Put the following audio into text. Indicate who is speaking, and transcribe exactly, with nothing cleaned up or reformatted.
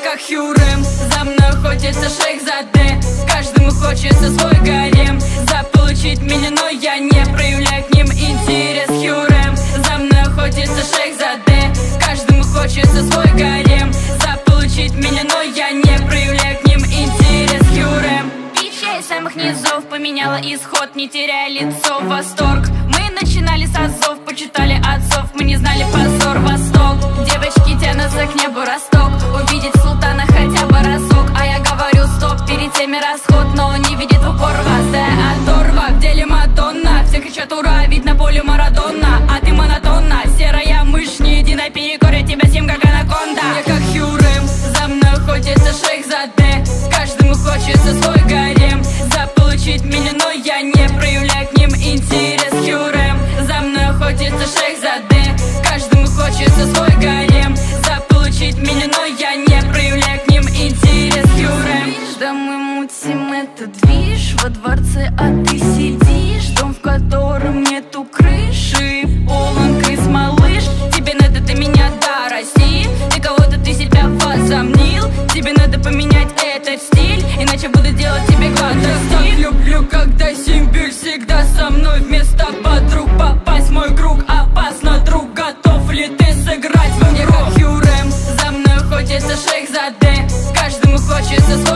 Speaker 1: как Хюррем, за мной охотится Шейхзаде. Каждому хочется свой гарем, заполучить меня, но я не проявляю к ним интерес. Хюррем, за мной охотится Шейхзаде. Каждому хочется свой гарем, заполучить меня, но я не проявляю к ним интерес. Хюррем, пичей самых низов поменяла исход, не теряя лицо, восторг. Мы начинали с азов, почитали отцов, мы не знали позор, восток. Девочки тянутся к небу, росток, увидеть султана хотя бы разок. А я говорю стоп, перед теми расход, но он не видит в упор вас. Да оторва, в деле Мадонна, все кричат ура, ведь на поле Марадонна. А ты монотонна, серая мышь, не иди наперекор, я тебя съем как анаконда. Я как Хюррем, за мной охотится Шейхзаде. Каждому хочется свой гарем, заполучить меня, но я не проявляю к ним интерес. Хюррем, за мной охотится Шейхзаде. Каждому хочется свой гарем, заполучить меня, но я не проявляю к ним интерес. Хюррем, да мы мутим этот движ во дворце, а ты сидишь. Дом, в котором нету крыши, полон крыс, малыш. Тебе надо до меня дорасти, ты кого-то ты себя возомнил. Тебе надо поменять этот стиль, иначе буду делать тебе квадростиль. Люблю, когда Симбирь всегда со мной вместо подруг. Попасть в мой круг опасно, друг, готов ли ты сыграть в игру? Я как Хюррем, за мной охотится Шейхзаде. Каждому хочется